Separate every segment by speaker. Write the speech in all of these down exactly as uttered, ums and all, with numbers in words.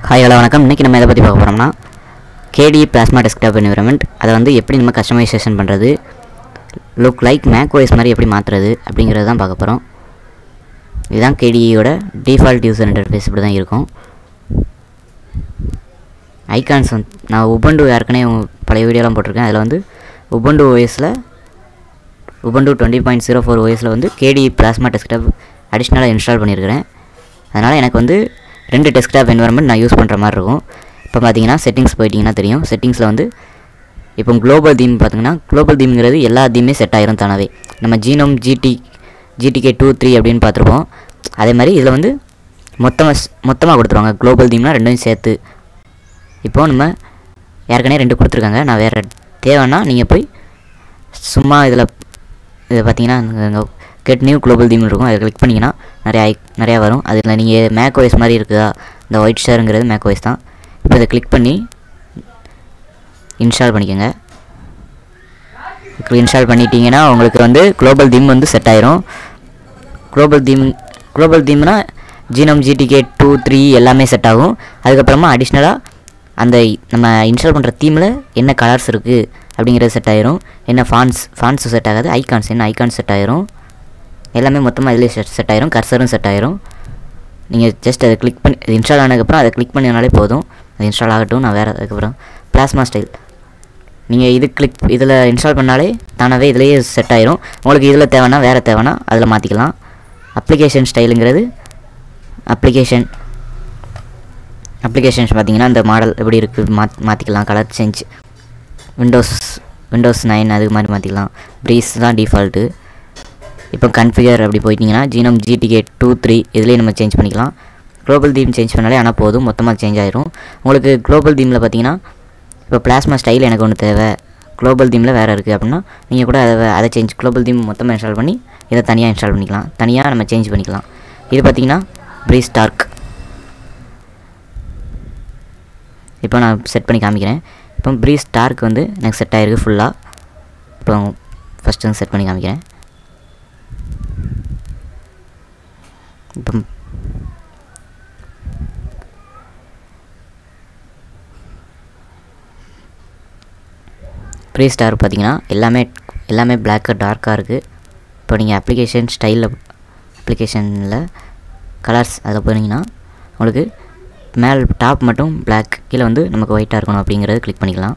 Speaker 1: Hi hello வணக்கம். இன்றைக்கி நம்ம எதை பற்றி பார்க்க போகிறோம்னா K D E Plasma Desktop Environment. அதை வந்து எப்படி நம்ம கஸ்டமைசேஷன் பண்ணுறது, லுக் லைக் மேக் ஓஎஸ் மாதிரி எப்படி மாற்றுறது அப்படிங்கிறது தான் பார்க்க போகிறோம். இதுதான் K D E யோட டிஃபால்ட் யூசர் இன்டர்ஃபேஸ் இப்படி தான் இருக்கும். ஐகான்ஸ் வந்து நான் உபுண்டு ஏற்கனவே பழைய வீடியோலாம் போட்டிருக்கேன். அதில் வந்து உபுண்டு ஓஎஸில் Ubuntu twenty point zero four ஓஎஸில் வந்து K D E Plasma Desktop அடிஷ்னலாக இன்ஸ்டால் பண்ணியிருக்கிறேன். அதனால் எனக்கு வந்து ரெண்டு டெஸ்க்டாப் என்வரன்மெண்ட் நான் யூஸ் பண்ணுற மாதிரி இருக்கும். இப்போ பார்த்தீங்கன்னா செட்டிங்ஸ் போயிட்டிங்கன்னா தெரியும். செட்டிங்ஸில் வந்து இப்போ குளோபல் தீம் பார்த்தீங்கன்னா குளோபல் தீம்ங்கிறது எல்லா தீமே செட் ஆகிரும் தானாவே. நம்ம GNOME GT GTK two three அப்படின்னு பார்த்துருப்போம். அதே மாதிரி இதில் வந்து மொத்தமாக மொத்தமாக கொடுத்துருவாங்க. குளோபல் தீம்னால் ரெண்டையும் சேர்த்து. இப்போது நம்ம ஏற்கனவே ரெண்டு கொடுத்துருக்காங்க. நான் வேறு தேவைன்னா நீங்கள் போய் சும்மா இதில் இதை பார்த்தீங்கன்னா கெட் நியூ குளோபல் தீம் இருக்கும். அதை கிளிக் பண்ணிங்கன்னா நிறையா ஐ நிறையா வரும். அதில் நீங்கள் மேக் ஓஎஸ் மாதிரி இருக்குதா, இந்த ஒயிட் ஷேருங்கிறது மேக் ஓஎஸ் தான். இப்போ இதை கிளிக் பண்ணி இன்ஸ்டால் பண்ணிக்கோங்க. இன்ஸ்டால் பண்ணிட்டீங்கன்னா உங்களுக்கு வந்து குளோபல் தீம் வந்து செட் ஆயிரும். குளோபல் தீம் குளோபல் தீம்னா ஜீனோம் ஜிடிகே டூ த்ரீ எல்லாமே செட் ஆகும். அதுக்கப்புறமா அடிஷ்னலாக அந்த நம்ம இன்ஸ்டால் பண்ணுற தீமில் என்ன கலர்ஸ் இருக்குது அப்படிங்கிறது செட் ஆயிரும். என்ன ஃபான்ஸ் ஃபான்ஸும் செட் ஆகாது. ஐகான்ஸ் என்ன ஐகான்ஸ் செட் ஆயிரும். எல்லாமே மொத்தமாக இதிலே செட் செட் ஆயிரும். கர்சரும் செட் ஆயிரும். நீங்கள் ஜஸ்ட் அதை கிளிக் பண்ணி இன்ஸ்டால் ஆனதுக்கப்புறம் அதை கிளிக் பண்ணினாலே போதும். அது இன்ஸ்டால் ஆகட்டும். நான் வேறு அதுக்கப்புறம் பிளாஸ்மா ஸ்டைல் நீங்கள் இது கிளிக் இதில் இன்ஸ்டால் பண்ணாலே தானாகவே இதிலேயே செட் ஆயிரும். உங்களுக்கு இதில் தேவைன்னா வேறு தேவைன்னா அதில் மாற்றிக்கலாம். அப்ளிகேஷன் ஸ்டைலுங்கிறது அப்ளிகேஷன் அப்ளிகேஷன்ஸ் பார்த்தீங்கன்னா இந்த மாடல் எப்படி இருக்குது மா மாற்றிக்கலாம். Colour change windows windows nine அது மாதிரி மாற்றிக்கலாம். ப்ரீஸ் தான் டிஃபால்ட்டு. இப்போ கன்ஃபிகர் அப்படி போயிட்டிங்கன்னா ஜீனோம் ஜிடிகே டூ த்ரீ இதுலேயே நம்ம சேஞ்ச் பண்ணிக்கலாம். குளோபல் தீம் சேஞ்ச் பண்ணாலே ஆனால் போதும், மொத்தமாக சேஞ்ச் ஆயிரும். உங்களுக்கு குளோபல் தீமில் பார்த்தீங்கன்னா இப்போ பிளாஸ்மா ஸ்டைல் எனக்கு ஒன்று தேவை, குளோபல் தீமில் வேறு இருக்குது அப்படின்னா நீங்கள் கூட அதை அதை சேஞ்ச் குளோபல் தீம் மொத்தமாக இன்ஸ்டால் பண்ணி இதை தனியாக இன்ஸ்டால் பண்ணிக்கலாம். தனியாக நம்ம சேஞ்ச் பண்ணிக்கலாம். இது பார்த்திங்கன்னா ப்ரீஸ் டார்க். இப்போ நான் செட் பண்ணி காமிக்கிறேன். இப்போ ப்ரீஸ் டார்க் வந்து எனக்கு செட் ஆகிருக்கு ஃபுல்லாக. இப்போ ஃபஸ்ட்டு வந்து செட் பண்ணி காமிக்கிறேன். இப்போ ப்ரீ ஸ்டார் பார்த்தீங்கன்னா எல்லாமே எல்லாமே பிளாக்காக டார்க்காக இருக்குது. இப்போ நீங்கள் அப்ளிகேஷன் ஸ்டைலில் அப்ளிகேஷனில் கலர்ஸ் அதில் போனீங்கன்னா உங்களுக்கு மேல் டாப் மட்டும் பிளாக், கீழே வந்து நமக்கு ஒயிட்டாக இருக்கணும் அப்படிங்கிறது கிளிக் பண்ணிக்கலாம்.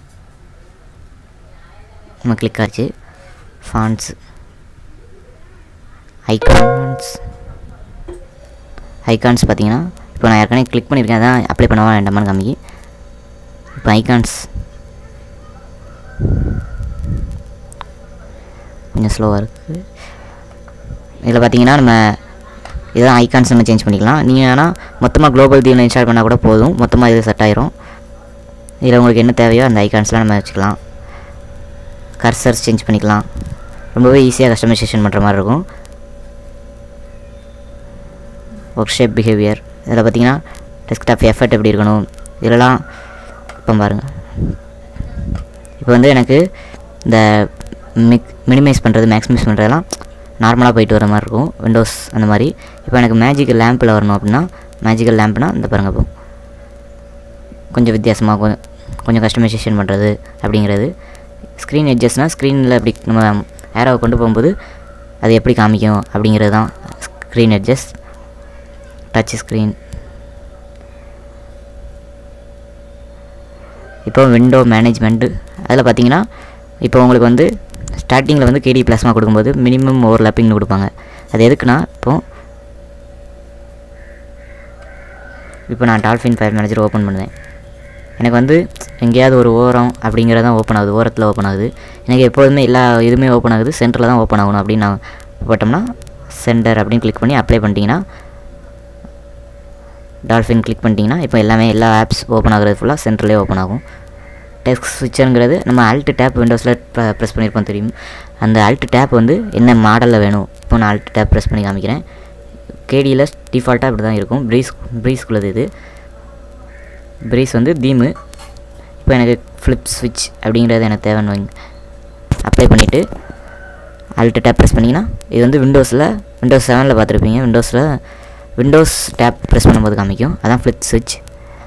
Speaker 1: நம்ம கிளிக் ஆச்சு. ஃபான்ட்ஸ் ஐகான்ஸ் ஐகான்ஸ் பார்த்தீங்கன்னா இப்போ நான் ஏற்கனவே கிளிக் பண்ணியிருக்கேன். அதான் அப்ளை பண்ணவா வேண்டாமான்னு காமிக்கி. இப்போ ஐகான்ஸ் கொஞ்சம் ஸ்லோவாக இருக்குது. இதில் பார்த்தீங்கன்னா நம்ம இதெல்லாம் ஐகான்ஸ் நம்ம சேஞ்ச் பண்ணிக்கலாம். நீங்கள் ஆனால் மொத்தமாக குளோபல் தீமில் இன்ஸ்டால் பண்ணால் கூட போதும், மொத்தமாக இது செட் ஆயிரும். இதில் உங்களுக்கு என்ன தேவையோ அந்த ஐகான்ஸ்லாம் நம்ம வச்சுக்கலாம். கர்சர்ஸ் சேஞ்ச் பண்ணிக்கலாம். ரொம்பவே ஈஸியாக கஸ்டமைசேஷன் பண்ணுற மாதிரி இருக்கும். ஒர்க் ஷேப் பிஹேவியர் இதில் பார்த்தீங்கன்னா டெஸ்க்டாப் எஃபர்ட் எப்படி இருக்கணும் இதெல்லாம் இப்போ பாருங்கள். இப்போ வந்து எனக்கு இந்த மிக் மினிமைஸ் பண்ணுறது மேக்ஸிமைஸ் பண்ணுறதெல்லாம் நார்மலாக போயிட்டு வர மாதிரி இருக்கும், விண்டோஸ் அந்த மாதிரி. இப்போ எனக்கு மேஜிக்கல் லேம்பில் வரணும் அப்படின்னா மேஜிக்கல் லேம்ப்னால் இந்த பாருங்கள். இப்போ கொஞ்சம் வித்தியாசமாக கொஞ்சம் கொஞ்சம் கஸ்டமைசேஷன் பண்ணுறது அப்படிங்கிறது. ஸ்க்ரீன் எட்ஜஸ்னால் ஸ்க்ரீனில் எப்படி நம்ம ஏரோவை கொண்டு போகும்போது அது எப்படி காமிக்கும் அப்படிங்கிறது தான் ஸ்க்ரீன் எட்ஜஸ். Touch screen. இப்போ விண்டோ மேனேஜ்மெண்ட்டு அதில் பார்த்தீங்கன்னா இப்போ உங்களுக்கு வந்து ஸ்டார்டிங்கில் வந்து K D E Plasma கொடுக்கும்போது மினிமம் ஓவர்லாப்பிங்னு கொடுப்பாங்க. அது எதுக்குன்னா இப்போது இப்போ நான் டால்ஃபின் ஃபைல் மேனேஜர் ஓப்பன் பண்ணுவேன். எனக்கு வந்து எங்கேயாவது ஒரு ஓரம் அப்படிங்கிறதான் ஓப்பன் ஆகுது, ஓரத்தில் ஓப்பன் ஆகுது. எனக்கு எப்போதுமே எல்லா இதுவுமே ஓப்பன் ஆகுது, சென்டரில் தான் ஓப்பன் ஆகணும் அப்படின்னு நான் போட்டோம்னா சென்டர் அப்படின்னு கிளிக் பண்ணி அப்ளை பண்ணிட்டீங்கன்னா டால்ஃபின் கிளிக் பண்ணிட்டீங்கன்னா இப்போ எல்லாமே எல்லா ஆப்ஸ் ஓப்பன் ஆகுறது ஃபுல்லாக சென்டர்லேயே ஓப்பன் ஆகும். டெஸ்க் ஸ்விட்சருங்கிறது நம்ம அல்ட் டேப் விண்டோஸில் ப்ரெஸ் பண்ணியிருப்போம் தெரியும். அந்த அல்ட் டேப் வந்து என்ன மாடலில் வேணும் இப்போ நான் அல்ட் டேப் ப்ரெஸ் பண்ணி காமிக்கிறேன். கேடியில் டிஃபால்ட்டாக இப்படி தான் இருக்கும். ப்ரீஸ் ப்ரீஸ்க்குள்ளது இது. ப்ரீஸ் வந்து தீமு. இப்போ எனக்கு ஃப்ளிப் ஸ்விட்ச் அப்படிங்கிறது எனக்கு தேவைன்னு வைங்க. அப்ளை பண்ணிவிட்டு அல்ட் டேப் ப்ரெஸ் பண்ணிங்கன்னா இது வந்து விண்டோஸில் விண்டோஸ் செவனில் பார்த்துருப்பீங்க. விண்டோஸில் விண்டோஸ் டேப் ப்ரெஸ் பண்ணும்போது காமிக்கும். அதான் ஃப்ளிப் ஸ்விட்ச்.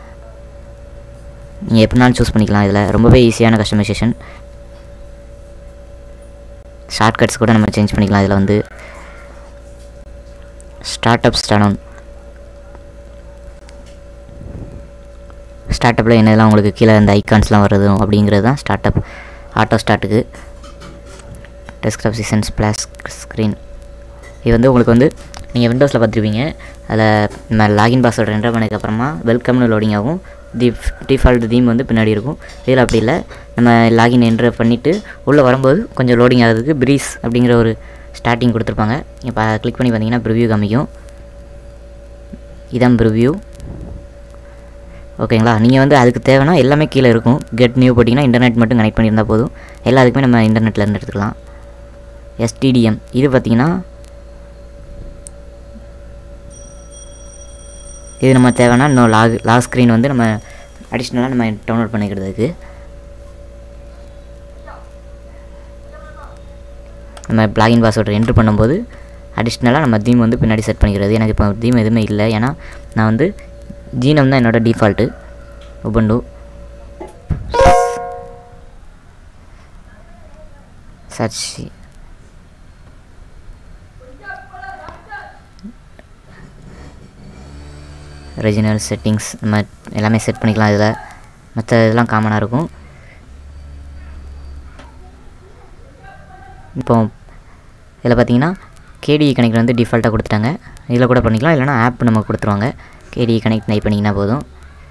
Speaker 1: நீங்கள் எப்படினாலும் சூஸ் பண்ணிக்கலாம். இதில் ரொம்பவே ஈஸியான கஸ்டமைசேஷன். ஷார்ட்கட்ஸ் கூட நம்ம சேஞ்ச் பண்ணிக்கலாம். இதில் வந்து ஸ்டார்ட் அப் ஸ்டார்ட் ஸ்டார்ட் அப்பில் என்னதெல்லாம் உங்களுக்கு கீழே இந்த ஐக்கான்ஸ்லாம் வருதும் அப்படிங்கிறது தான் ஸ்டார்ட் அப். ஆட்டோ ஸ்டார்ட்டுக்கு டெஸ்க்டாப் சீசன் ஸ்ப்ளாஷ் ஸ்க்ரீன் இது வந்து உங்களுக்கு வந்து நீங்கள் விண்டோஸில் பார்த்துருப்பீங்க. அதில் நம்ம லாகின் பாஸ்வேர்டு என்டர் பண்ணதுக்கப்புறமா வெல்கம்னு லோடிங் ஆகும். தி டிஃபால்ட் தீம் வந்து பின்னாடி இருக்கும். இதில் அப்படி இல்லை, நம்ம லாகின் என்டர் பண்ணிவிட்டு உள்ளே வரும்போது கொஞ்சம் லோடிங் ஆகிறதுக்கு ப்ரீஸ் அப்படிங்கிற ஒரு ஸ்டார்டிங் கொடுத்துருப்பாங்க. இப்போ கிளிக் பண்ணி பார்த்தீங்கன்னா ப்ரிவ்யூ காமிக்கும். இதான் ப்ரிவ்யூ. ஓகேங்களா? நீங்கள் வந்து அதுக்கு தேவைன்னா எல்லாமே கீழே இருக்கும். கெட் நியூ போட்டிங்கன்னா இன்டர்நெட் மட்டும் கனெக்ட் பண்ணியிருந்தால் போதும். எல்லாத்துக்குமே நம்ம இன்டர்நெட்டில் இருந்து எடுத்துக்கலாம். எஸ்டிடிஎம் இது பார்த்திங்கன்னா இது நம்ம தேவைன்னா இன்னும் லாக் லாக் ஸ்க்ரீன் வந்து நம்ம அடிஷ்னலாக நம்ம டவுன்லோட் பண்ணிக்கிறதுக்கு நம்ம லாகின் பாஸ்வேர்டு என்ட்ரு பண்ணும்போது அடிஷ்னலாக நம்ம தீம் வந்து பின்னாடி செட் பண்ணிக்கிறது. எனக்கு இப்போ தீம் எதுவுமே இல்லை, ஏன்னா நான் வந்து ஜீனம் தான் என்னோடய default. Ubuntu search original settings நம்ம எல்லாமே செட் பண்ணிக்கலாம். இதில் மற்ற இதெல்லாம் காமனாக இருக்கும். இப்போ இதில் பார்த்தீங்கன்னா கேடிஇ கனெக்ட் வந்து டிஃபால்ட்டாக கொடுத்துட்டாங்க. இதில் கூட பண்ணிக்கலாம், இல்லைனா ஆப் நம்ம கொடுத்துருவாங்க. கேடிஇ கனெக்ட் டைப் பண்ணிங்கன்னா போதும்,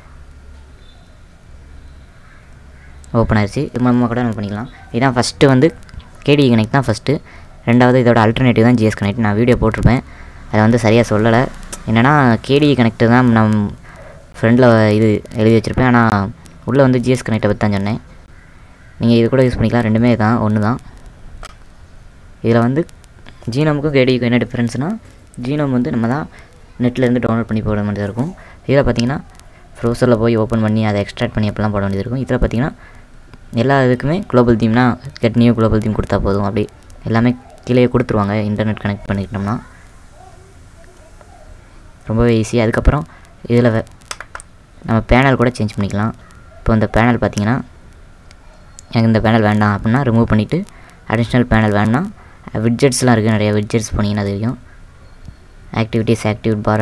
Speaker 1: ஓப்பன் ஆயிடுச்சு. இது மூலமாக கூட நம்ம பண்ணிக்கலாம். இதுதான் ஃபஸ்ட்டு வந்து கேடிஇ கனெக்ட் தான் ஃபஸ்ட்டு. ரெண்டாவது இதோட அல்டர்னேட்டிவ் தான் ஜிஎஸ் கனெக்ட். நான் வீடியோ போட்டிருப்பேன், அதை வந்து சரியாக சொல்லலை. என்னென்னா கேடிஇ கனெக்ட் தான் நம் ஃப்ரெண்டில் இது எழுதி வச்சுருப்பேன், ஆனால் உள்ளே வந்து ஜிஎஸ் கனெக்டை பற்றி தான் சொன்னேன். நீங்கள் இது கூட யூஸ் பண்ணிக்கலாம், ரெண்டுமே தான் ஒன்று தான். இதில் வந்து ஜீனோமுக்கும் கேடிஇக்கும் என்ன டிஃப்ரென்ஸ்னால், ஜீனோம் வந்து நம்ம தான் நெட்லேருந்து டவுன்லோட் பண்ணி போட வேண்டியதாக இருக்கும். இதில் பார்த்தீங்கன்னா ப்ரௌசரில் போய் ஓப்பன் பண்ணி அதை எக்ஸ்ட்ராக்ட் பண்ணி அப்படிலாம் போட வேண்டியது இருக்கும். இதில் பார்த்தீங்கன்னா எல்லா இதுக்குமே குளோபல் தீம்னா கெட் நியூ குளோபல் தீம் கொடுத்தா போதும். அப்படி எல்லாமே கீழே கொடுத்துருவாங்க இன்டர்நெட் கனெக்ட் பண்ணிக்கிட்டோம்னா. ரொம்பவே ஈஸி. அதுக்கப்புறம் இதில் நம்ம பேனல் கூட சேஞ்ச் பண்ணிக்கலாம். இப்போ இந்த பேனல் பார்த்திங்கன்னா எனக்கு இந்த பேனல் வேண்டாம் அப்படின்னா ரிமூவ் பண்ணிவிட்டு அடிஷ்னல் பேனல் வேணாம். விட்ஜெட்ஸ்லாம் இருக்குது, நிறைய விட்ஜெட்ஸ் பண்ணிங்கன்னா தெரியும். ஆக்டிவிட்டீஸ், ஆக்டிவ் பார்,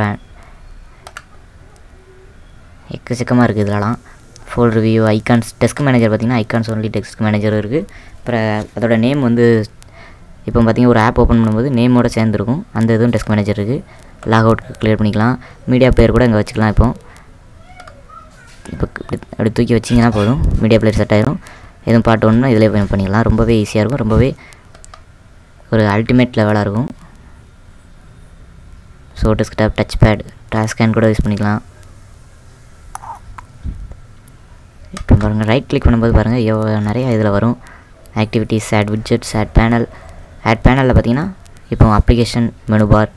Speaker 1: எக்கச்சக்கமாக இருக்குது இதெல்லாம். Folder view, icons, task manager பார்த்திங்கன்னா ஐக்கான்ஸ் ஒன்லி டெஸ்க் மேனேஜரும் இருக்குது. அப்புறம் அதோட நேம் வந்து இப்போ பார்த்திங்கன்னா ஒரு ஆப் ஓப்பன் பண்ணும்போது நேமோடு சேர்ந்துருக்கும், அந்த இதுவும் டெஸ்க் மேனேஜர் இருக்குது. லாக் அவுட் கிளியர் பண்ணிக்கலாம். மீடியா பிளேயர் கூட இங்கே வச்சுக்கலாம். இப்போ இப்போ அப்படி தூக்கி வச்சிங்கன்னா போதும், மீடியா பிளேயர் செட் ஆகிடும். எதுவும் பாட்டு ஒன்றுனா இதிலே பண்ணிக்கலாம். ரொம்பவே ஈஸியாக இருக்கும், ரொம்பவே ஒரு அல்டிமேட் லெவலாக இருக்கும். So desktop, touch pad, task scan கூட யூஸ் பண்ணிக்கலாம். இப்போ பாருங்கள், ரைட் கிளிக் பண்ணும்போது பாருங்கள் எவ்வளோ நிறையா இதில் வரும். Activities, add widgets, add panel. Add பேனலில் பார்த்தீங்கன்னா இப்போ அப்ளிகேஷன், மெனு பார்,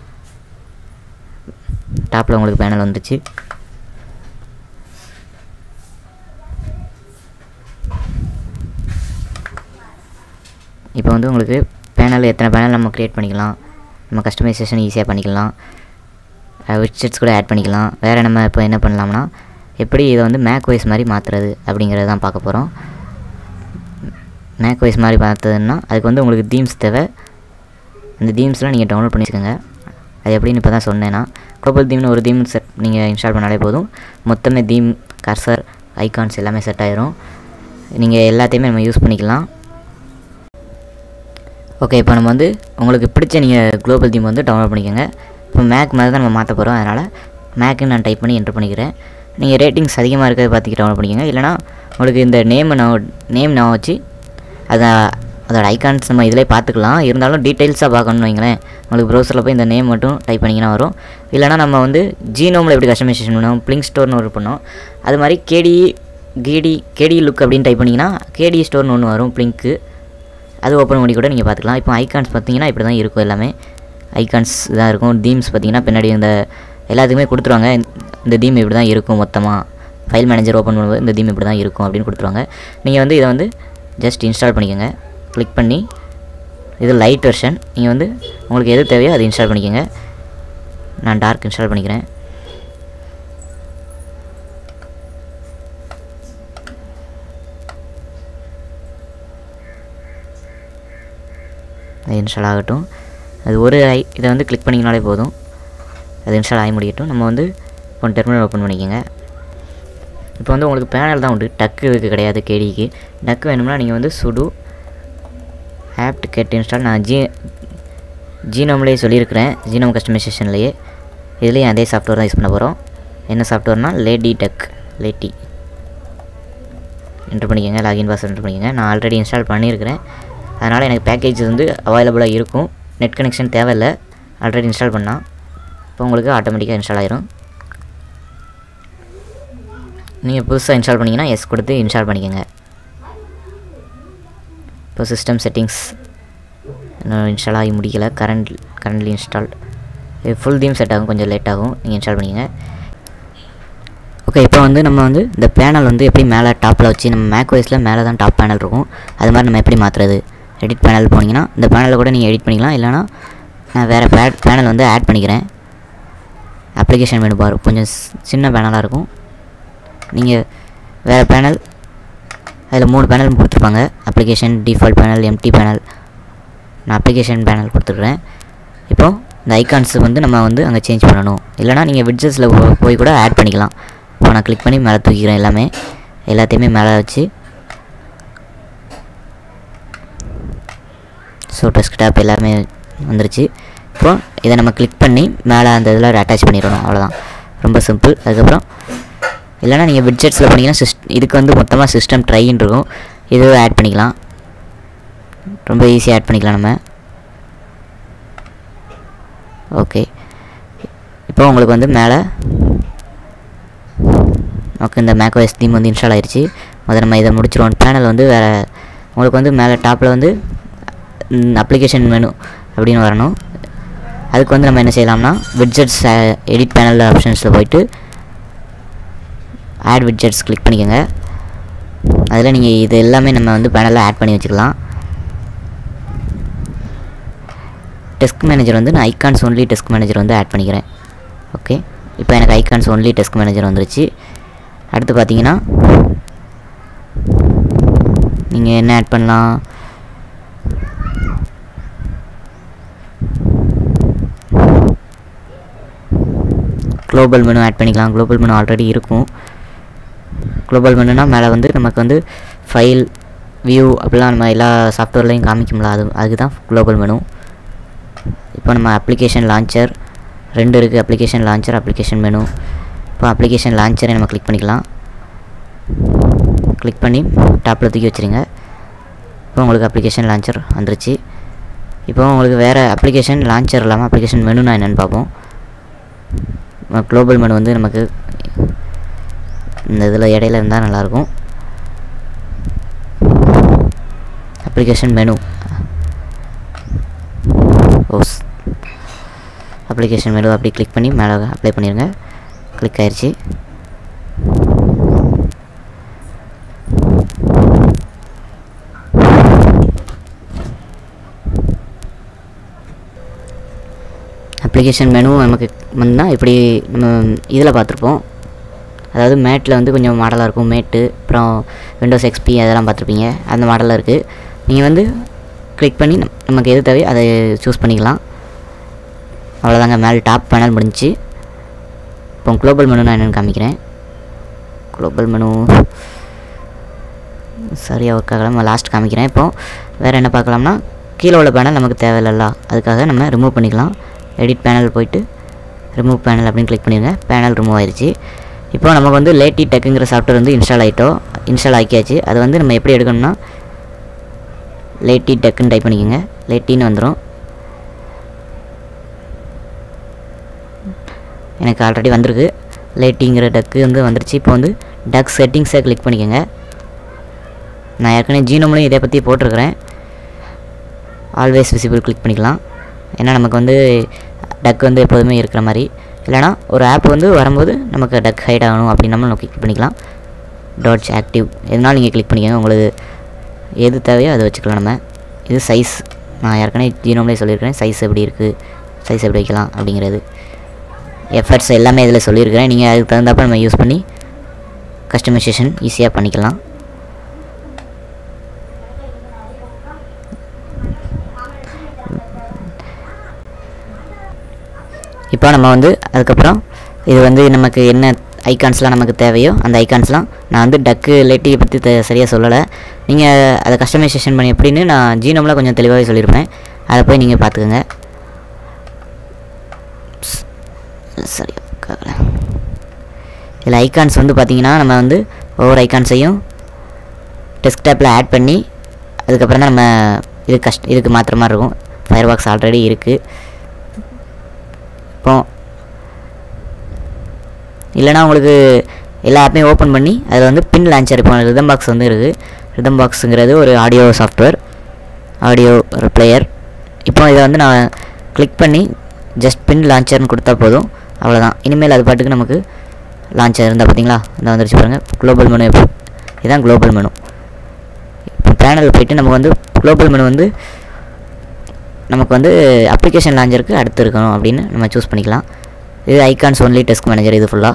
Speaker 1: டாப்பில் உங்களுக்கு பேனல் வந்துச்சு. இப்போ வந்து உங்களுக்கு பேனல் எத்தனை பேனல் நம்ம க்ரியேட் பண்ணிக்கலாம், நம்ம கஸ்டமைசேஷன் ஈஸியாக பண்ணிக்கலாம். விட்ஜெட்ஸ் கூட ஆட் பண்ணிக்கலாம். வேறு நம்ம இப்போ என்ன பண்ணலாம்னா எப்படி இதை வந்து மேக் வைஸ் மாதிரி மாற்றுறது அப்படிங்கிறது தான் பார்க்க போகிறோம். மேக் வைஸ் மாதிரி பார்த்ததுன்னா அதுக்கு வந்து உங்களுக்கு தீம்ஸ் தேவை. அந்த தீம்ஸ்லாம் நீங்கள் டவுன்லோட் பண்ணி வச்சுக்கோங்க. அது எப்படின்னு இப்போ தான் சொன்னேன்னா, குளோபல் தீம்னு ஒரு தீம் செட் நீங்கள் இன்ஸ்டால் பண்ணாலே போதும், மொத்தமே தீம், கர்சர், ஐகான்ஸ் எல்லாமே செட் ஆகிரும். நீங்கள் எல்லாத்தையுமே நம்ம யூஸ் பண்ணிக்கலாம். ஓகே, இப்போ நம்ம வந்து உங்களுக்கு பிடிச்ச நீங்கள் குளோபல் தீம் வந்து டவுன்லோட் பண்ணிக்கோங்க. இப்போ மேக் மாதிரி தான் நம்ம மாற்ற போகிறோம், அதனால் மேக்குன்னு நான் டைப் பண்ணி என்ட்ரு பண்ணிக்கிறேன். நீங்கள் ரேட்டிங்ஸ் அதிகமாக இருக்கிறத பார்த்துக்கிட்டு டவுன்லோட் பண்ணிக்கோங்க. இல்லைனா உங்களுக்கு இந்த நேம் நான் நேம் நான் வச்சு அதை அதோட ஐகான்ஸ் நம்ம இதிலே பார்த்துக்கலாம். இருந்தாலும் டீட்டெயில்ஸாக பார்க்கணுன்னு வைங்களேன், உங்களுக்கு ப்ரௌசரில் போய் இந்த நேம் மட்டும் டைப் பண்ணிங்கன்னா வரும். இல்லைனா நம்ம வந்து ஜீனோமில் எப்படி கஸ்டமைசேஷன் பண்ணோம், பிளிங்க் ஸ்டோர்னு ஒரு பண்ணோம், அது மாதிரி கேடி கேடி கேடி லுக் அப்படின்னு டைப் பண்ணிங்கன்னா கேடி ஸ்டோர்னு ஒன்று வரும், பிளிங்க்கு. அது ஓப்பன் பண்ணி கூட நீங்கள் பார்த்துக்கலாம். இப்போ ஐகான்ஸ் பார்த்தீங்கன்னா இப்படி தான் இருக்கும், எல்லாமே ஐகான்ஸ் தான் இருக்கும். தீம்ஸ் பார்த்தீங்கன்னா பின்னாடி இந்த எல்லாத்துக்குமே கொடுத்துருவாங்க, இந்த தீம் இப்படி தான் இருக்கும். மொத்தமாக ஃபைல் மேனேஜர் ஓப்பன் பண்ணும்போது இந்த தீம் இப்படி தான் இருக்கும் அப்படின்னு கொடுத்துருவாங்க. நீங்கள் வந்து இதை வந்து ஜஸ்ட் இன்ஸ்டால் பண்ணிக்கோங்க. கிளிக் பண்ணி இது லைட் வெர்ஷன், நீங்கள் வந்து உங்களுக்கு எது தேவையோ அது இன்ஸ்டால் பண்ணிக்கோங்க. நான் டார்க் இன்ஸ்டால் பண்ணிக்கிறேன். அது இன்ஸ்டால் ஆகட்டும். அது ஒரு ஐ இதை வந்து கிளிக் பண்ணிங்கனாலே போதும், அது இன்ஸ்டால் ஆகி முடியட்டும். நம்ம வந்து இப்போ டெர்மினல் ஓப்பன் பண்ணிக்கோங்க. இப்போ வந்து உங்களுக்கு பேனல் தான் உண்டு, டக்கு இதுக்கு கிடையாது. கேடிக்கு டக்கு வேணும்னா நீங்கள் வந்து சுடு ஆப்ட் கெட் இன்ஸ்டால். நான் ஜி ஜீனோம்லேயே சொல்லியிருக்கிறேன், ஜீனோம் கஸ்டமைசேஷன்லேயே. இதுலேயும் அதே சாஃப்ட்வேர் தான் யூஸ் பண்ண போகிறோம். என்ன சாஃப்ட்வேர்னால் லேடி டக், லேட்டி என்ட்ரு பண்ணிக்கோங்க. லாகின் பாஸ்வேர்ட் என்ட்ரு பண்ணிக்கோங்க. நான் ஆல்ரெடி இன்ஸ்டால் பண்ணியிருக்கிறேன், அதனால் எனக்கு பேக்கேஜ் வந்து அவைலபிளாக இருக்கும். நெட் கனெக்ஷன் தேவையில்லை, ஆல்ரெடி இன்ஸ்டால் பண்ணால். இப்போ உங்களுக்கு ஆட்டோமேட்டிக்காக இன்ஸ்டால் ஆயிரும். நீங்கள் புதுசாக இன்ஸ்டால் பண்ணிங்கன்னா எஸ் கொடுத்து இன்ஸ்டால் பண்ணிக்கோங்க. இப்போ சிஸ்டம் செட்டிங்ஸ் இன்னும் இன்ஸ்டால் ஆகி முடிக்கலை. Current currently install full theme set ஆகும், கொஞ்சம் லேட் ஆகும். நீங்கள் இன்ஸ்டால் பண்ணிக்கங்க. ஓகே, இப்போ வந்து நம்ம வந்து இந்த பேனல் வந்து எப்படி மேலே டாப்பில் வச்சு, நம்ம மேக் ஓஎஸில் மேலே தான் டாப் பேனல் இருக்கும், அது மாதிரி நம்ம எப்படி மாற்றுறது? எடிட் பேனல் போனீங்கன்னா இந்த பேனலில் கூட நீங்கள் எடிட் பண்ணிக்கலாம். இல்லைனா நான் வேறு பே பேனல் வந்து ஆட் பண்ணிக்கிறேன். அப்ளிகேஷன் மெனு பார் கொஞ்சம் சின்ன பேனலாக இருக்கும். நீங்கள் வேறு பேனல், அதில் மூணு பேனல் கொடுத்துருப்பாங்க. Application, default panel, empty panel. நான் அப்ளிகேஷன் பேனல் கொடுத்துருக்குறேன். இப்போது இந்த ஐகான்ஸு வந்து நம்ம வந்து அங்கே சேஞ்ச் பண்ணணும். இல்லைனா நீங்கள் விட்ஜெட்ஸில் போய் கூட ஆட் பண்ணிக்கலாம். இப்போ நான் கிளிக் பண்ணி மேலே தூக்கிக்கிறேன். எல்லாமே எல்லாத்தையுமே மேலே வச்சு, ஸோ டெஸ்க்டாப் எல்லாமே வந்துருச்சு. இப்போது இதை நம்ம கிளிக் பண்ணி மேலே அந்த இதில் அட்டாச் பண்ணிடணும், அவ்வளோதான். ரொம்ப சிம்பிள். அதுக்கப்புறம் இல்லைனா நீங்கள் விட்ஜெட்ஸில் பண்ணிங்கன்னா சிஸ்ட் இதுக்கு வந்து மொத்தமாக சிஸ்டம் ட்ரைன்னு இருக்கும், இதுவும் ஆட் பண்ணிக்கலாம். ரொம்ப ஈஸியாக ஆட் பண்ணிக்கலாம் நம்ம. ஓகே, இப்போ உங்களுக்கு வந்து மேலே ஓகே இந்த மேக் ஓஎஸ் தீம் வந்து இன்ஸ்டால் ஆயிடுச்சு. முதல்ல நம்ம இதை முடிச்சிடுவோம். பேனல் வந்து வேறு உங்களுக்கு வந்து மேலே டாப்பில் வந்து அப்ளிகேஷன் மெனு அப்படின்னு வரணும். அதுக்கு வந்து நம்ம என்ன செய்யலாம்னா விட்ஜெட்ஸ் எடிட் பேனல் ஆப்ஷன்ஸில் போய்ட்டு ஆட் விட்ஜெட்ஸ் கிளிக் பண்ணிக்கோங்க. அதில் நீங்கள் இது எல்லாமே நம்ம வந்து பேனலில் ஆட் பண்ணி வச்சுக்கலாம். டெஸ்க் மேனேஜர் வந்து நான் ஐகான்ஸ் ஒன்லி டெஸ்க் மேனேஜர் வந்து ஆட் பண்ணிக்கிறேன். ஓகே, இப்போ எனக்கு ஐகான்ஸ் ஒன்லி டெஸ்க் மேனேஜர் வந்துருச்சு. அடுத்து பார்த்தீங்கன்னா நீங்கள் என்ன ஆட் பண்ணலாம்? குளோபல் மெனு ஆட் பண்ணிக்கலாம். குளோபல் மெனு ஆல்ரெடி இருக்கும். குளோபல் மெனுனா மேலே வந்து நமக்கு வந்து ஃபைல், வியூ அப்படிலாம் நம்ம எல்லா சாஃப்ட்வேர்லையும் காமிக்கும்ல, அது அதுக்கு தான் குளோபல் மெனு. இப்போ நம்ம அப்ளிகேஷன் லான்ச்சர் ரெண்டு இருக்குது, அப்ளிகேஷன் லான்ச்சர், அப்ளிகேஷன் மெனு. இப்போ அப்ளிகேஷன் லான்ச்சரை நம்ம கிளிக் பண்ணிக்கலாம். கிளிக் பண்ணி டாப்பில் தூக்கி வச்சுருங்க. இப்போ உங்களுக்கு அப்ளிகேஷன் லான்ச்சர் வந்துருச்சு. இப்போ உங்களுக்கு வேறு அப்ளிகேஷன் லான்ச்சர் இல்லாமல் அப்ளிகேஷன் மெனுனா என்னென்னு பார்ப்போம். குளோபல் மெனு வந்து நமக்கு இந்த இதில் இடையில இருந்தால் நல்லாயிருக்கும். Application menu, OS application menu அப்படி கிளிக் பண்ணி மேலே அப்ளை பண்ணிடுங்க. கிளிக் ஆயிடுச்சு. அப்ளிகேஷன் மெனு நமக்கு வந்தால் இப்படி நம்ம இதில் பார்த்துருப்போம். அதாவது மேட்டில் வந்து கொஞ்சம் மாடலாக இருக்கும். மேட்டு அப்புறம் விண்டோஸ் எக்ஸ்பி அதெல்லாம் பார்த்துருப்பீங்க, அந்த மாடலில் இருக்குது. நீங்கள் வந்து கிளிக் பண்ணி நமக்கு எது தேவையோ அதை சூஸ் பண்ணிக்கலாம். அவ்வளோதாங்க, மேலே டாப் பேனல் முடிஞ்சு. இப்போ குளோபல் மெனு நான் என்னென்னு காமிக்கிறேன். குளோபல் மெனு சரியாக ஒர்க் ஆகலாம், நம்ம லாஸ்ட் காமிக்கிறேன். இப்போது வேறு என்ன பார்க்கலாம்னா கீழே உள்ள பேனல் நமக்கு தேவையில்ல, அதுக்காக நம்ம ரிமூவ் பண்ணிக்கலாம். எடிட் பேனல் போய்ட்டு ரிமூவ் பேனல் அப்படின்னு கிளிக் பண்ணிடுங்க. பேனல் ரிமூவ் ஆயிடுச்சு. இப்போ நமக்கு வந்து லேட்டி டெக்குங்கிற சாஃப்ட்வேர் வந்து இன்ஸ்டால் ஆகிட்டோம், இன்ஸ்டால் ஆக்கியாச்சு. அது வந்து நம்ம எப்படி எடுக்கணும்னா லேட்டி டெக்குன்னு டைப் பண்ணிக்கோங்க. லேட்டின்னு வந்துடும். எனக்கு ஆல்ரெடி வந்திருக்கு, லேட்டிங்கிற டக்கு வந்து வந்துருச்சு. இப்போ வந்து டக் செட்டிங்ஸை கிளிக் பண்ணிக்கோங்க. நான் ஏற்கனவே ஜீனோம்லையும் இதை பற்றி போட்டிருக்கிறேன். ஆல்வேஸ் விசிபிள் கிளிக் பண்ணிக்கலாம். ஏன்னா நமக்கு வந்து டக் வந்து எப்போதுமே இருக்கிற மாதிரி, இல்லைனா ஒரு ஆப் வந்து வரும்போது நமக்கு டக் ஹைட் ஆகணும் அப்படின்னு நம்ம கிளிக் பண்ணிக்கலாம். டாட்ச் ஆக்டிவ் எதனாலும் நீங்கள் கிளிக் பண்ணிக்கோங்க. உங்களுக்கு எது தேவையோ அதை வச்சுக்கலாம். நம்ம இது சைஸ், நான் ஏற்கனவே ஜீனோம்லேயே சொல்லியிருக்கிறேன் சைஸ் எப்படி இருக்குது, சைஸ் எப்படி வைக்கலாம் அப்படிங்கிறது. எஃபர்ட்ஸ் எல்லாமே இதில் சொல்லியிருக்கிறேன். நீங்கள் அதுக்கு தகுந்தப்போ நம்ம யூஸ் பண்ணி கஸ்டமைசேஷன் ஈஸியாக பண்ணிக்கலாம். இப்போ நம்ம வந்து அதுக்கப்புறம் இது வந்து நமக்கு என்ன ஐகான்ஸ்லாம் நமக்கு தேவையோ அந்த ஐகான்ஸ்லாம் நான் வந்து டக்கு லேட்டியை பற்றி த சரியாக சொல்லலை. நீங்கள் அதை கஸ்டமைசேஷன் பண்ணி எப்படின்னு நான் ஜீனோமில் கொஞ்சம் தெளிவாகவே சொல்லியிருப்பேன். அதை போய் நீங்கள் பார்த்துக்கோங்க. சரி, இதில் ஐகான்ஸ் வந்து பார்த்திங்கன்னா நம்ம வந்து ஒவ்வொரு ஐகான்ஸையும் டெஸ்க்டாப்பில் ஆட் பண்ணி அதுக்கப்புறம் தான் நம்ம இது கஷ்ட இதுக்கு மாற்றுற மாதிரி இருக்கும். ஃபயர் பாக்ஸ் ஆல்ரெடி இருக்குது. இப்போ இல்லைனா உங்களுக்கு எல்லா ஆப்பையும் ஓப்பன் பண்ணி அதில் வந்து பின் லான்ச்சர் இப்போ ரிதம் பாக்ஸ் வந்து இருக்குது. ரிதம் பாக்ஸுங்கிறது ஒரு ஆடியோ சாஃப்ட்வேர், ஆடியோ ஒரு பிளேயர். இப்போ இதை வந்து நான் கிளிக் பண்ணி ஜஸ்ட் பின் லான்ச்சர்னு கொடுத்தா போதும், அவ்வளோதான். இனிமேல் அது பாட்டுக்கு நமக்கு லான்ச்சர் இருந்தால் பார்த்தீங்களா இந்த வந்துருச்சு பாருங்கள். குளோபல் மெனு எப்படி இதுதான் குளோபல் மெனு. இப்போ பேனல் போய்ட்டு நமக்கு வந்து குளோபல் மெனு வந்து நமக்கு வந்து அப்ளிகேஷன் லான்ச்சருக்கு அடுத்து இருக்கணும் அப்படின்னு நம்ம சூஸ் பண்ணிக்கலாம். இது ஐகான்ஸ் ஒன்லி டெஸ்க் மேனேஜர். இது ஃபுல்லாக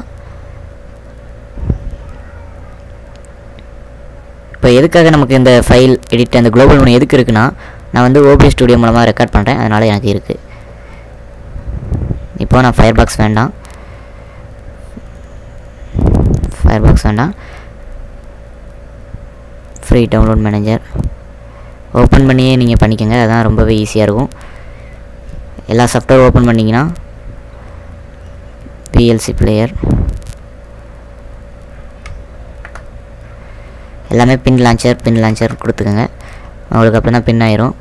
Speaker 1: இப்போ எதுக்காக நமக்கு இந்த ஃபைல் எடிட் அந்த குளோபல் மெனு எதுக்கு இருக்குன்னா, நான் வந்து ஓபிஎஸ் ஸ்டுடியோ மூலமாக ரெக்கார்ட் பண்ணுறேன், அதனால் எனக்கு இருக்குது. இப்போ நான் ஃபயர் பாக்ஸ் வேண்டாம், ஃபயர் பாக்ஸ் வேண்டாம் ஃப்ரீ டவுன்லோட் மேனேஜர் ஓப்பன் பண்ணியே நீங்கள் பண்ணிக்கோங்க. அதுதான் ரொம்பவே ஈஸியாக இருக்கும். எல்லா சாஃப்ட்வேர் ஓப்பன் பண்ணிங்கன்னா பிஎல்சி பிளேயர் எல்லாமே பின் லான்ச்சர் பின் லான்ச்சர் கொடுத்துக்கோங்க. உங்களுக்கு அப்புறம் தான் பின் ஆயிரும்.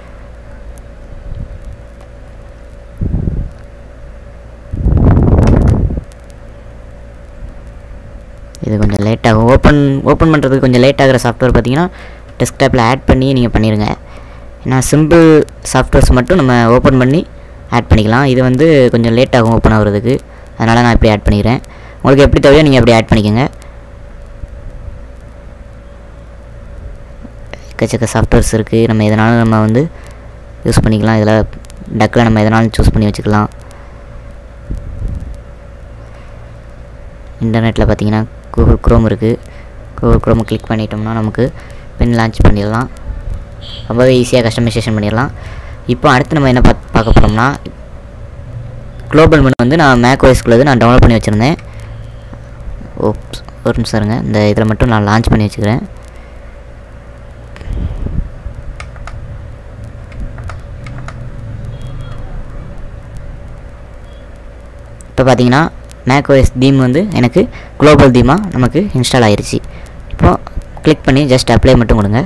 Speaker 1: இது கொஞ்சம் லேட் ஆகும். ஓப்பன் ஓப்பன் பண்ணுறதுக்கு கொஞ்சம் லேட் ஆகிற சாஃப்ட்வேர் பார்த்தீங்கன்னா டெஸ்க்டாப்பில் ஆட் பண்ணி நீங்கள் பண்ணிடுங்க. ஏன்னா சிம்பிள் சாஃப்ட்வேர்ஸ் மட்டும் நம்ம ஓப்பன் பண்ணி ஆட் பண்ணிக்கலாம். இது வந்து கொஞ்சம் லேட் ஆகும் ஓப்பன் ஆகிறதுக்கு, அதனால் நான் இப்படி ஆட் பண்ணிக்கிறேன். உங்களுக்கு எப்படி தேவையோ நீங்கள் அப்படி ஆட் பண்ணிக்கோங்க. எக்கச்சக்க சாஃப்ட்வேர்ஸ் இருக்குது, நம்ம எதனாலும் நம்ம வந்து யூஸ் பண்ணிக்கலாம். இதில் டக்கில் நம்ம எதனாலும் சூஸ் பண்ணி வச்சுக்கலாம். இன்டர்நெட்டில் பார்த்தீங்கன்னா கூகுள் குரோம் இருக்குது. கூகுள் குரோம் கிளிக் பண்ணிட்டோம்னா நமக்கு பின் லான்ச் பண்ணிடலாம். ரொம்பவே ஈஸியாக கஸ்டமைசேஷன் பண்ணிடலாம். இப்போ அடுத்து நம்ம என்ன பார்த்து பார்க்க போகிறோம்னா, குளோபல் மெனு வந்து நான் மேக் ஓஎஸ்க்குள்ளது நான் டவுன்லோட் பண்ணி வச்சுருந்தேன். ஓப்ஸ் ஒரு நிமிஷம் இருங்க, இந்த இதில் மட்டும் நான் லான்ச் பண்ணி வச்சுக்கிறேன். இப்போ பார்த்தீங்கன்னா மேக் ஓஎஸ் தீம் வந்து எனக்கு குளோபல் தீமாக நமக்கு இன்ஸ்டால் ஆகிருச்சு. இப்போது கிளிக் பண்ணி ஜஸ்ட் அப்ளை மட்டும் கொடுங்க.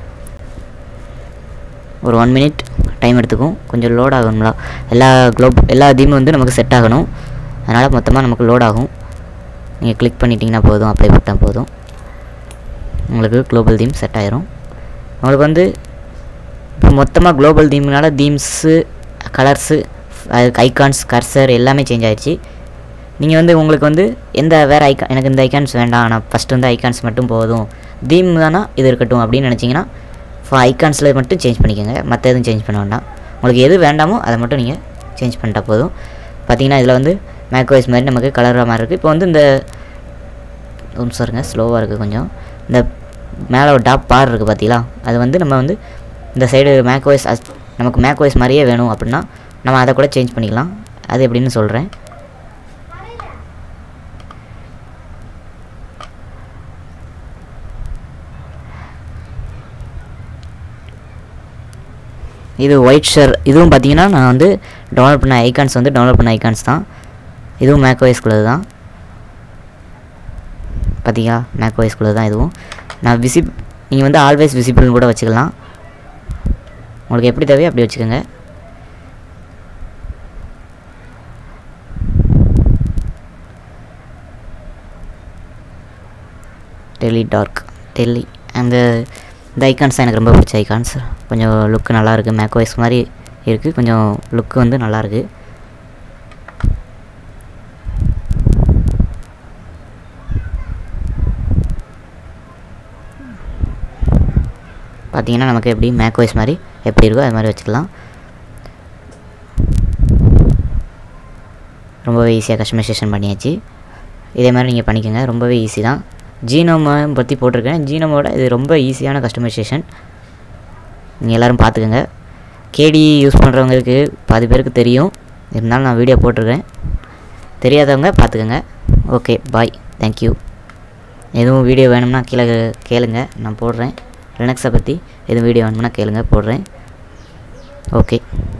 Speaker 1: ஒரு ஒன் மினிட் டைம் எடுத்துக்கும், கொஞ்சம் லோட் ஆகணும்ல. எல்லா குளோப் எல்லா தீமும் வந்து நமக்கு செட் ஆகணும், அதனால் மொத்தமாக நமக்கு லோட் ஆகும். நீங்கள் கிளிக் பண்ணிட்டீங்கன்னா போதும், அப்ளை பண்ணால் போதும், உங்களுக்கு குளோபல் தீம் செட் ஆயிரும். உங்களுக்கு வந்து இப்போ மொத்தமாக குளோபல் தீம்னால தீம்ஸு கலர்ஸு ஐகான்ஸ் கர்சர் எல்லாமே சேஞ்ச் ஆகிடுச்சு. நீங்கள் வந்து உங்களுக்கு வந்து எந்த வேறு ஐக்கான் எனக்கு இந்த ஐக்கான்ஸ் வேண்டாம், நான் ஃபஸ்ட்டு வந்து ஐக்கான்ஸ் மட்டும் போதும், தீம் தானா இது இருக்கட்டும் அப்படின்னு நினச்சிங்கன்னா இப்போ ஐக்கான்ஸில் மட்டும் சேஞ்ச் பண்ணிக்கோங்க, மற்ற எதுவும் சேஞ்ச் பண்ண வேண்டாம். உங்களுக்கு எது வேண்டாமோ அதை மட்டும் நீங்கள் சேஞ்ச் பண்ணிட்டா போதும். பார்த்தீங்கன்னா இதில் வந்து மேக்ஓஎஸ் மாதிரி நமக்கு கலராக மாதிரி இருக்குது. இப்போ வந்து இந்த நிமிஷம் இருங்க, ஸ்லோவாக இருக்குது கொஞ்சம். இந்த மேலே ஒரு டாப் பார் இருக்குது பார்த்தீங்களா, அது வந்து நம்ம வந்து இந்த சைடு மேக்ஓஎஸ் நமக்கு மேக்ஓஎஸ் மாதிரியே வேணும் அப்படின்னா நம்ம அதை கூட சேஞ்ச் பண்ணிக்கலாம். அது எப்படின்னு சொல்கிறேன். இது ஒயிட் ஷர், இதுவும் பார்த்தீங்கன்னா நான் வந்து டவுன்லோட் பண்ண ஐகான்ஸ் வந்து டவுன்லோட் பண்ண ஐகான்ஸ் தான். இதுவும் மேக்ஓஎஸ்குள்ளது தான். பார்த்தீங்களா மேக்ஓஎஸ்குள்ளது தான் இதுவும். நான் விசிப் நீங்கள் வந்து ஆல்வேஸ் விசிபிள்னு கூட வச்சுக்கலாம், உங்களுக்கு எப்படி தேவையோ அப்படி வச்சுக்கோங்க. டெலி டார்க் டெல்லி அந்த இந்த ஐகான்ஸ் தான் எனக்கு ரொம்ப பிடிச்ச ஐகான்ஸ். கொஞ்சம் லுக்கு நல்லாயிருக்கு, மேக்ஓஎஸ் மாதிரி இருக்குது, கொஞ்சம் லுக்கு வந்து நல்லாயிருக்கு. பார்த்தீங்கன்னா நமக்கு எப்படி மேக்ஓஎஸ் மாதிரி எப்படி இருக்கோ அது மாதிரி வச்சுக்கலாம். ரொம்பவே ஈஸியாக கஸ்டமைசேஷன் பண்ணியாச்சு. இதே மாதிரி நீங்கள் பண்ணிக்கோங்க, ரொம்பவே ஈஸி தான். ஜீனோமை பற்றி போட்டிருக்கேன், ஜீனோமோட இது ரொம்ப ஈஸியான கஸ்டமைசேஷன், நீங்கள் எல்லோரும் பார்த்துக்கோங்க. கேடி யூஸ் பண்ணுறவங்களுக்கு பாதி பேருக்கு தெரியும், இருந்தாலும் நான் வீடியோ போட்டிருக்கேன். தெரியாதவங்க பார்த்துக்கோங்க. Okay bye, thank you. எதுவும் வீடியோ வேணும்னா கீழே கேளுங்க, நான் போடுறேன். லினக்ஸை பற்றி எதுவும் வீடியோ வேணும்னா கேளுங்க, போடுறேன். ஓகே.